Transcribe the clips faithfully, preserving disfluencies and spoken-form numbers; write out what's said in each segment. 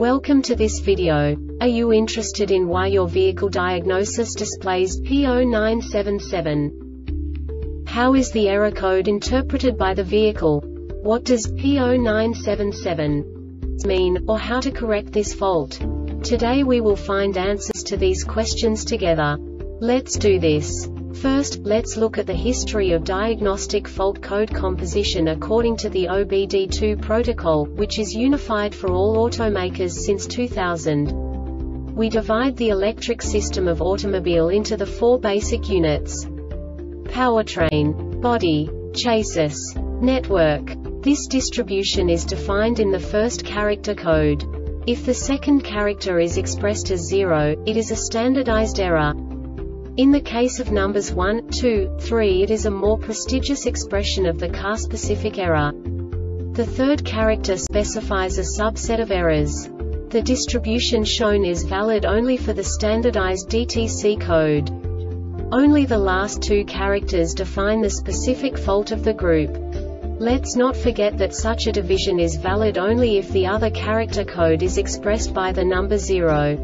Welcome to this video. Are you interested in why your vehicle diagnosis displays P zero nine seven seven? How is the error code interpreted by the vehicle? What does P zero nine seven seven mean, or how to correct this fault? Today we will find answers to these questions together. Let's do this. First, let's look at the history of diagnostic fault code composition according to the O B D two protocol, which is unified for all automakers since two thousand. We divide the electric system of automobile into the four basic units: powertrain, body, chassis, network. This distribution is defined in the first character code. If the second character is expressed as zero, it is a standardized error. In the case of numbers one, two, three, it is a more prestigious expression of the car-specific error. The third character specifies a subset of errors. The distribution shown is valid only for the standardized D T C code. Only the last two characters define the specific fault of the group. Let's not forget that such a division is valid only if the other character code is expressed by the number zero.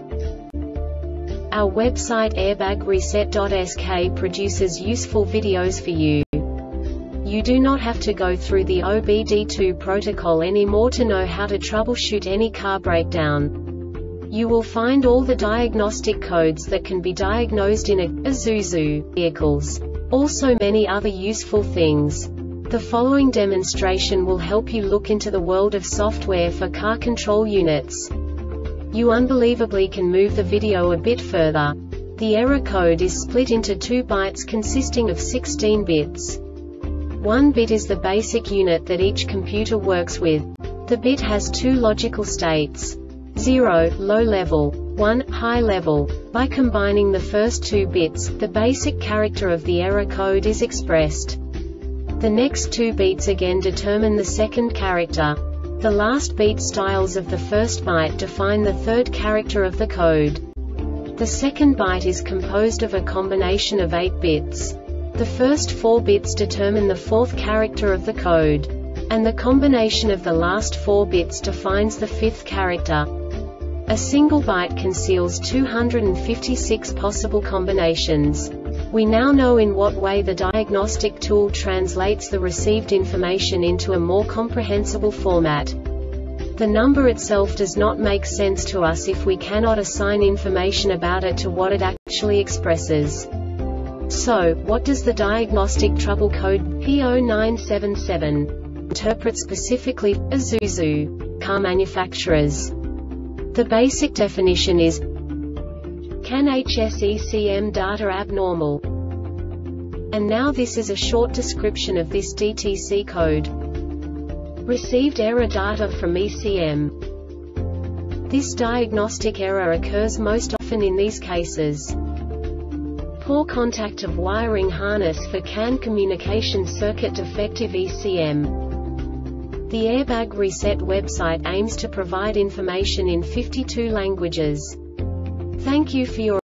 Our website airbag reset dot S K produces useful videos for you. You do not have to go through the O B D two protocol anymore to know how to troubleshoot any car breakdown. You will find all the diagnostic codes that can be diagnosed in a Isuzu vehicles. Also many other useful things. The following demonstration will help you look into the world of software for car control units. You unbelievably can move the video a bit further. The error code is split into two bytes consisting of sixteen bits. One bit is the basic unit that each computer works with. The bit has two logical states: zero, low level, one, high level. By combining the first two bits, the basic character of the error code is expressed. The next two bits again determine the second character. The last beat styles of the first byte define the third character of the code. The second byte is composed of a combination of eight bits. The first four bits determine the fourth character of the code. And the combination of the last four bits defines the fifth character. A single byte conceals two hundred fifty-six possible combinations. We now know in what way the diagnostic tool translates the received information into a more comprehensible format. The number itself does not make sense to us if we cannot assign information about it to what it actually expresses. So, what does the diagnostic trouble code P zero nine seven seven interpret specifically for Isuzu car manufacturers? The basic definition is: can H S E C M data abnormal? And now this is a short description of this D T C code. Received error data from E C M. This diagnostic error occurs most often in these cases: poor contact of wiring harness for C A N communication circuit, defective E C M. The Airbag Reset website aims to provide information in fifty-two languages. Thank you for your